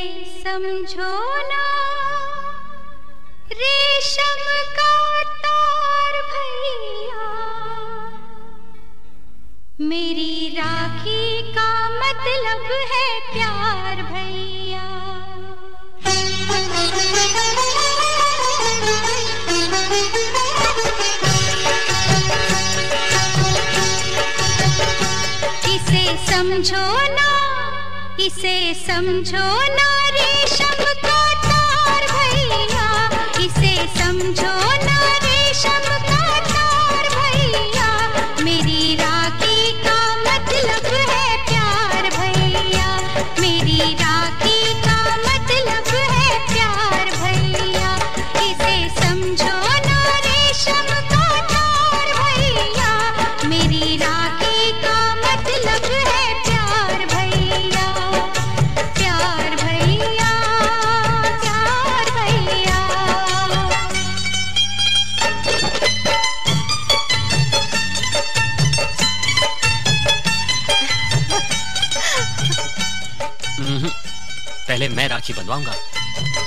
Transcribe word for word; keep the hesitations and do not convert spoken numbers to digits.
समझो ना रेशम का तार भैया, मेरी राखी का मतलब है प्यार भैया। इसे समझो ना, इसे समझो ना रेशम का तार भैया, इसे समझो ना रेशम का तार भैया, मेरी राखी का मतलब है प्यार भैया, मेरी राखी का मतलब है प्यार भैया। इसे समझो ना रेशम का तार भैया, मेरी राखी का मतलब है प्यार भैया, प्यार भैया, प्यार भैया। पहले मैं राखी बंधवाऊंगा।